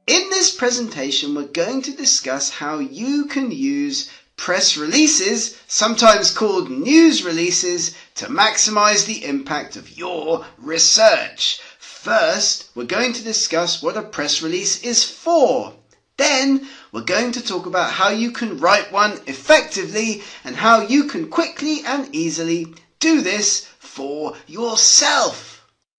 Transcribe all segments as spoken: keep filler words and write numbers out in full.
In this presentation, we're going to discuss how you can use press releases, sometimes called news releases, to maximize the impact of your research. First, we're going to discuss what a press release is for. Then, we're going to talk about how you can write one effectively and how you can quickly and easily do this for yourself.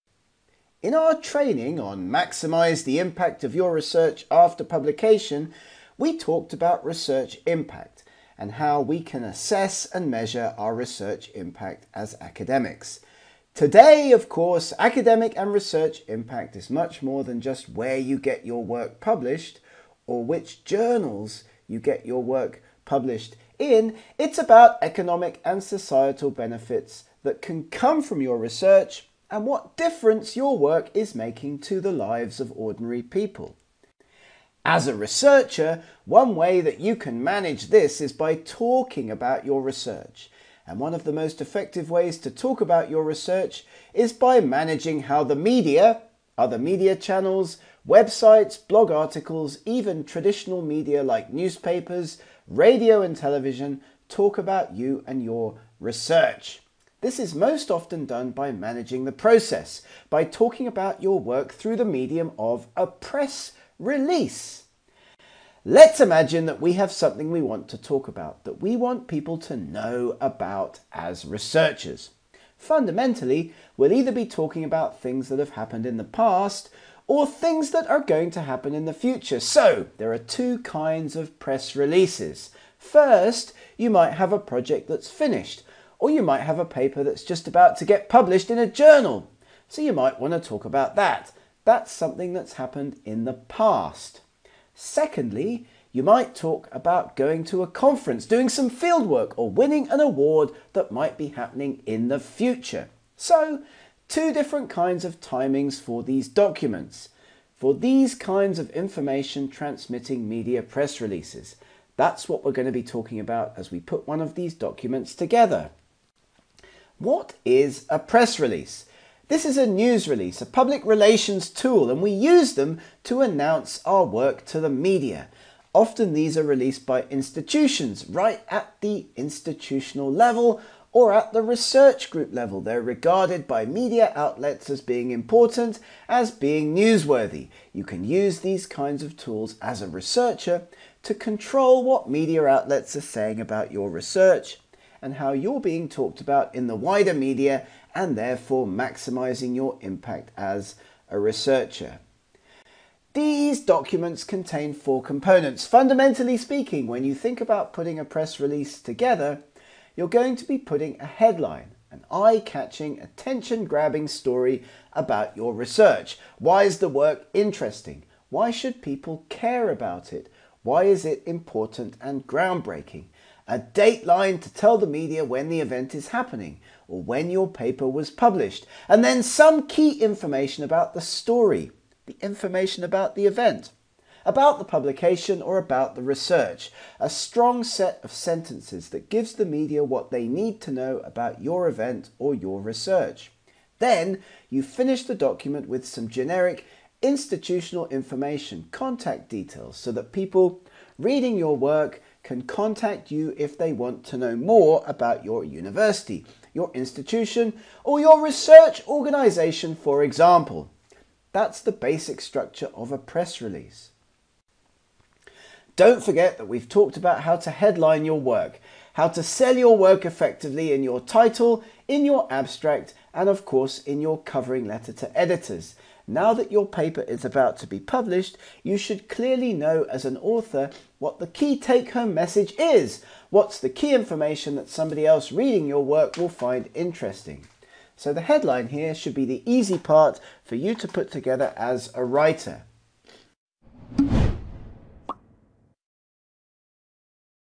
In our training on maximize the impact of your research after publication, we talked about research impact and how we can assess and measure our research impact as academics. Today, of course, academic and research impact is much more than just where you get your work published or which journals you get your work published in. It's about economic and societal benefits that can come from your research and what difference your work is making to the lives of ordinary people. As a researcher, one way that you can manage this is by talking about your research. And one of the most effective ways to talk about your research is by managing how the media, other media channels, websites, blog articles, even traditional media like newspapers, radio and television talk about you and your research. This is most often done by managing the process, by talking about your work through the medium of a press release. Let's imagine that we have something we want to talk about, that we want people to know about as researchers. Fundamentally, we'll either be talking about things that have happened in the past or things that are going to happen in the future. So, there are two kinds of press releases. First, you might have a project that's finished, or you might have a paper that's just about to get published in a journal. So you might want to talk about that. That's something that's happened in the past. Secondly, you might talk about going to a conference, doing some fieldwork, or winning an award that might be happening in the future. So, two different kinds of timings for these documents, for these kinds of information transmitting media press releases. That's what we're going to be talking about as we put one of these documents together. What is a press release? This is a news release, a public relations tool, and we use them to announce our work to the media. Often these are released by institutions, right at the institutional level or at the research group level. They're regarded by media outlets as being important, as being newsworthy. You can use these kinds of tools as a researcher to control what media outlets are saying about your research and how you're being talked about in the wider media, and therefore maximizing your impact as a researcher. These documents contain four components. Fundamentally speaking, when you think about putting a press release together, you're going to be putting a headline, an eye-catching, attention-grabbing story about your research. Why is the work interesting? Why should people care about it? Why is it important and groundbreaking? A dateline to tell the media when the event is happening or when your paper was published, and then some key information about the story, the information about the event, about the publication or about the research, a strong set of sentences that gives the media what they need to know about your event or your research. Then you finish the document with some generic institutional information, contact details, so that people reading your work can contact you if they want to know more about your university, your institution, or your research organization, for example. That's the basic structure of a press release. Don't forget that we've talked about how to headline your work, how to sell your work effectively in your title, in your abstract, and of course in your covering letter to editors. Now that your paper is about to be published, you should clearly know as an author what the key take-home message is. What's the key information that somebody else reading your work will find interesting? So the headline here should be the easy part for you to put together as a writer.